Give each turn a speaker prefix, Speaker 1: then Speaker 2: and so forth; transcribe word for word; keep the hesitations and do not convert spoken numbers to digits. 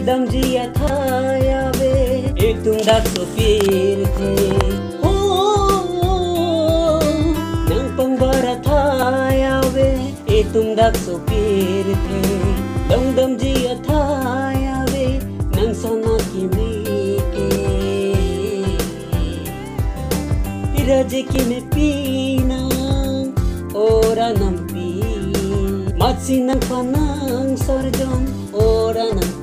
Speaker 1: dam dia thaya ve itung dak supir the oh nang pangbara thaya ve itung dak supir the dam dam dia thaya ve nang sana kimi ke iraje kimi pina ora nampi matsi nang panang sarjon ora nang